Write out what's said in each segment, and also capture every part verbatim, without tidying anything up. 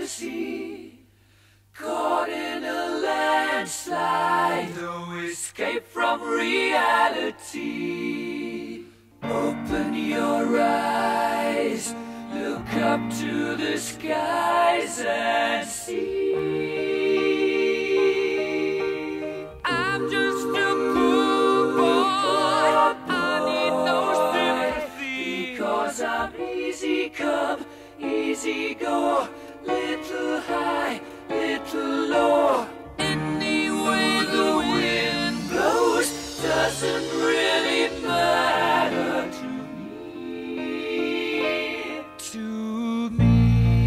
fantasy, caught in a landslide, no escape from reality. Open your eyes, look up to the skies and see. I'm just a poor boy, I need no sympathy, because I'm easy come, easy go, little high, little low. Any way the wind blows doesn't really matter to me, to me.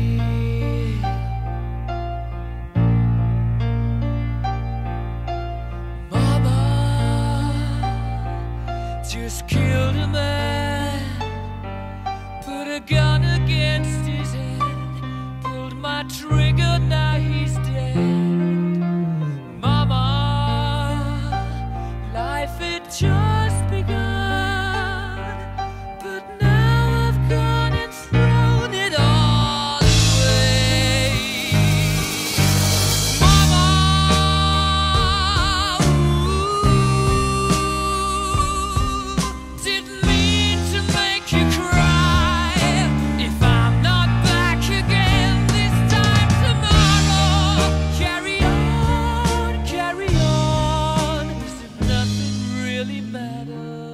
Mama just killed a man, put a gun against his head, pulled my trigger, now he's dead. Mama, life had just begun, but now I've gone and thrown it all away. Mama, ooh, didn't mean to make you cry. If I'm not back again this time tomorrow, carry on, carry on, as if nothing really matters.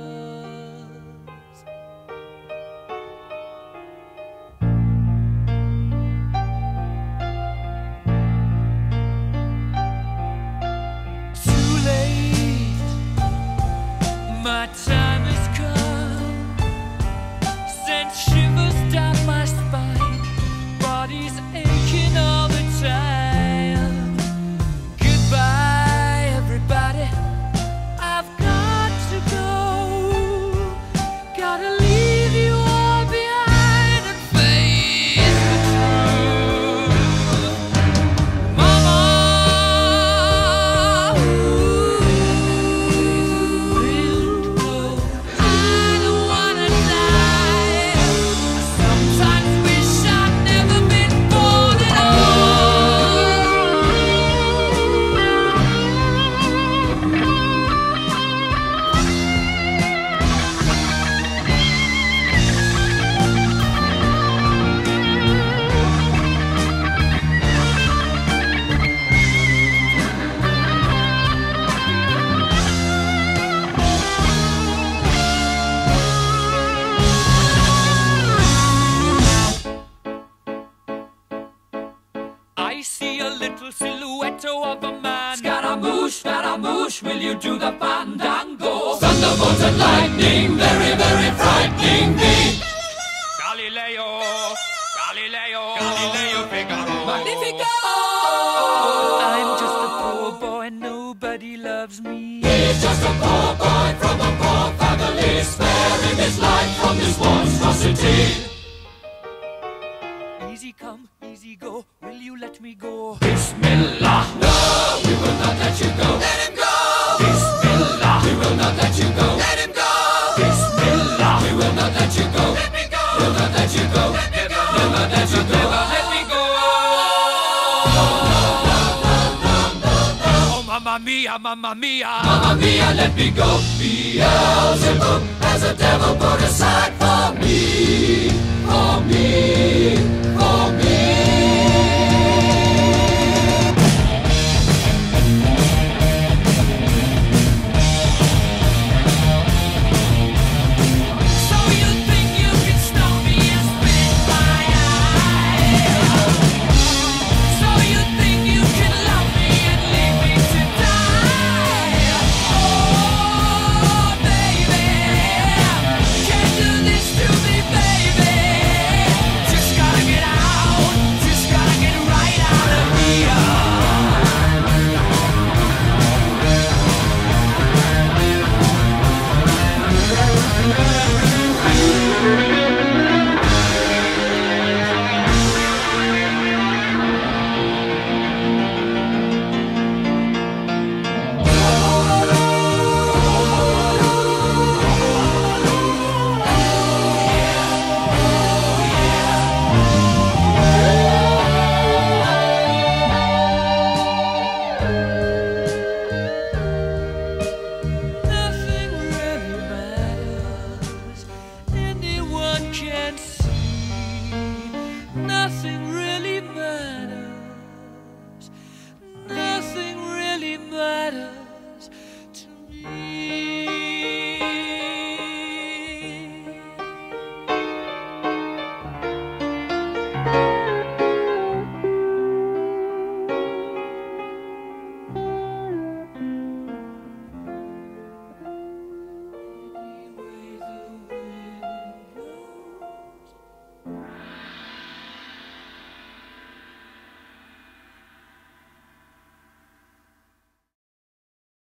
Too late, my time has come, sent shivers down my spine, body's aching all the time. Goodbye, everybody, I've got to go, gotta leave you all behind and face the truth. Mama, ooh, I don't wanna die. I sometimes wish I'd never been born at I see a little silhouette of a man. Scaramouche, Scaramouche, will you do the fandango? Thunderbolt and lightning, very, very frightening me. Galileo, Galileo, Galileo Figaro. Magnifico! I'm just a poor boy, nobody loves me. He's just a poor boy from a poor family, sparing his life from this monstrosity. Easy come, easy go, will you let me go? Bismillah, no, we will not let you go. Let him go! Bismillah, we will not let you go. Let him go! Bismillah, we will not let you go. Let me go! We'll not let you go. Let me go! We'll not let you go. Never let me go! Oh, mamma mia, mamma mia, mamma mia, let me go. Beelzebub has a devil